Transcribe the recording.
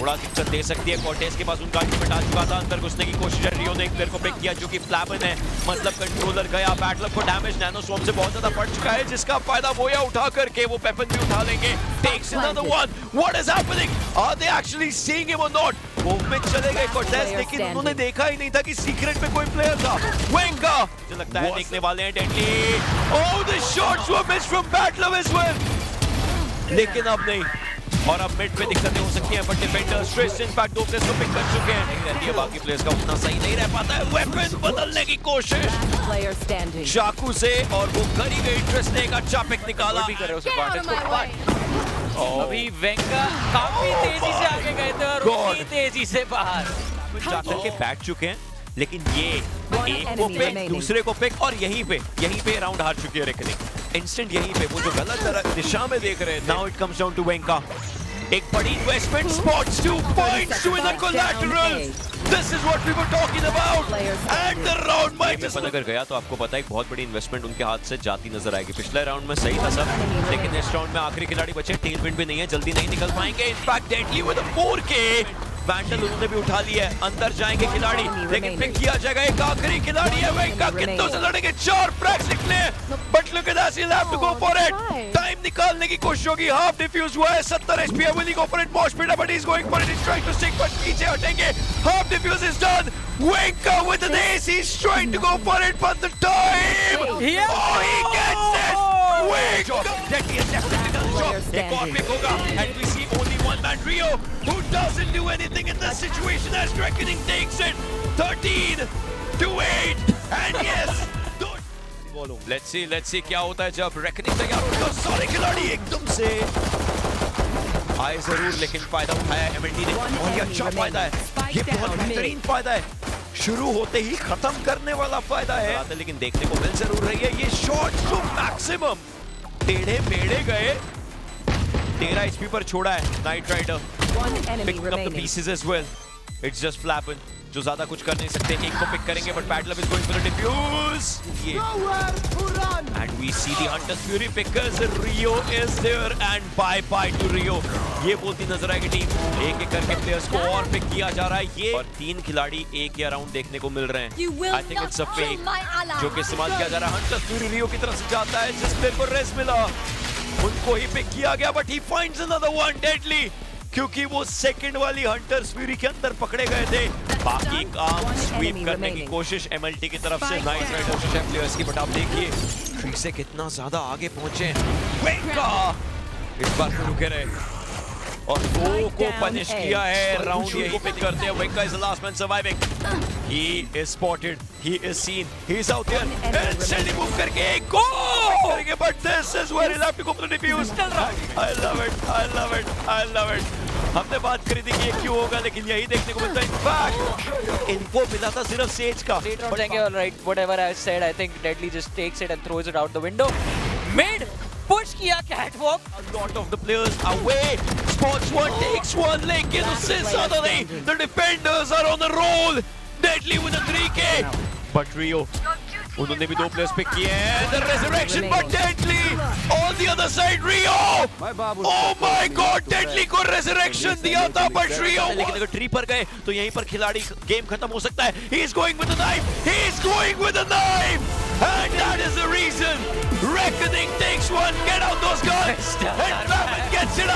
थोड़ा दिक्कत दे सकती है। कॉर्टेस के पास उनका अल्टीमेट आ चुका था, अंदर घुसने की कोशिश है। रियो ने एक प्लेयर को पिक किया जो कि फ्लैपन है, मतलब कंट्रोलर गया। बैटलर को डैमेज नैनो स्वॉर्म से बहुत ज्यादा पड़ चुका है, जिसका फायदा वो या उठा करके वो वेपन भी उठा लेंगे। Takes another one, what is happening, are they actually seeing him or not? Move में चले गए कॉर्टेस, लेकिन उन्होंने देखा ही नहीं था कि सीक्रेट में कोई प्लेयर था। वेंका मुझे लगता है देखने वाले हैं deadly. Oh the shots were missed from Battler as well, लेकिन अब नहीं। और अब मिड पे दिक्कतें हो सकती हैं, बट डिफेंडर्स स्ट्रेस इनफैक्ट दो प्लेयर्स को पिक कर चुके हैं। नहीं रहती है बाकी प्लेयर्स का उतना सही नहीं रह पाता है। वेपन बदलने की कोशिश शाकू से, और वो करी गई ट्रेस ने एक अच्छा पिक निकाला भी करे उसे अभी वेंका काफी तेजी से आगे गए थे और उतनी तेजी से बाहर जाकर के बैठ चुके हैं। लेकिन ये एक को पिक, दूसरे को पिक, और यहीं पे राउंड हार चुकी है रेकनिंग। इंस्टेंट यहीं पे वो जो गलत दिशा में देख रहे थे। Now it comes down to Venka, एक बड़ी investment, spots 2 points to in the collateral. This is what we were talking about and the round might be. अगर गया तो आपको पता है एक बहुत बड़ी इन्वेस्टमेंट उनके हाथ से जाती नजर आएगी। पिछले राउंड में सही था सब, लेकिन इस राउंड में आखिरी खिलाड़ी बचे, टेलविंड भी नहीं है, जल्दी नहीं निकल पाएंगे। In fact deadly with 4K vandal उन्होंने भी उठा लिया है। अंदर जाएंगे खिलाड़ी, लेकिन पिक किया जाएगा। एक आखिरी खिलाड़ी है वेंका, कितनों से लड़ेंगे, 4 फ्रैग्स निकले, but look at that, he have to go for it. Time निकालने की कोशिश होगी, हाफ डिफ्यूज हुआ है, 70 एचपी है, will he go for it? Mosh pit, but he is going for it, he is trying to stick, but पीछे हटेंगे। Half defuse is done, Venka with N S, he is trying to go for it, but the time, oh he gets it, Venka deadly is definitely done the job. एक और pick होगा, and we see only one man, Rio, who doesn't do anything in this situation as Reckoning takes it 13-8, and yes, let's see क्या होता है जब Reckoning तैयार होता है। सारे खिलाड़ी एकदम से आए जरूर, लेकिन फायदा उठाया MLT ने, और ये अच्छा फायदा है, ये बहुत बेहतरीन फायदा है, शुरू होते ही खत्म करने वाला फायदा है। लेकिन देखने को मिल जरूर रही है ये शॉट्स टू मैक्सिमम, टेढ़े मेढ़े गए, 13 HP पर छोड़ा है Knight Rider, picking up the pieces as well. It's just Flapan जो ज्यादा कुछ कर नहीं सकते, एक को पिक करेंगे, but Battler is going for the defuse, and we see the hunter's fury because Rio is there, and bye bye to Rio. ये बोलती नजर आएगी टीम, एक एक करके प्लेयर्स को और पिक किया जा रहा है ये, और 3 खिलाड़ी एक ही राउंड देखने को मिल रहे हैं। I think it's a fake जो कि इस्तेमाल किया जा रहा है। हंटर्स फ्यूरी रियो की तरफ से जाता है, जिस प्लेयर को रेस मिला उनको ही पिक किया गया, but he finds another one deadly, क्योंकि वो सेकंड वाली हंटर्स फ्यूरी के अंदर पकड़े गए थे। बाकी काम स्वीप करने की कोशिश MLT की तरफ से नाइट राइडर्स और प्लेयर्स की, बट आप देखिए ट्री से कितना ज्यादा आगे पहुंचे। वेंका इस बार तो रुके रहे और वो को पनिश किया है। राउंड यही पे करते हैं। Venka is the last man surviving, he is spotted, he is seen, he is out there, and Sandy move करके एक गोल करेंगे, but this is where he have to go for the defuse. I love it, I love it, I love it. हमने बात करी थी कि ये क्यों होगा, लेकिन यही देखने को मिलता है। इनफैक्ट इनको मिला था सिर्फ सेज का। Alright, whatever I said, I think Deadly just takes it and throws it out the window. Mid push किया catwalk. A lot of the players away. Spots one takes one, लेकिन उससे ज्यादा नहीं. The defenders are on the roll. Deadly with a 3K. But Rio, उन्होंने भी 2 players pick किए हैं। The resurrection, but Deadly on the other side. Rio, oh my God, Deadly को resurrection दिया था, but Rio, लेकिन अगर ट्री पर गए तो यहीं पर खिलाड़ी गेम खत्म हो सकता है। He is going with the knife. He is going with the knife, and that is the reason. Reckoning takes one. Get out those guns, and Famine gets it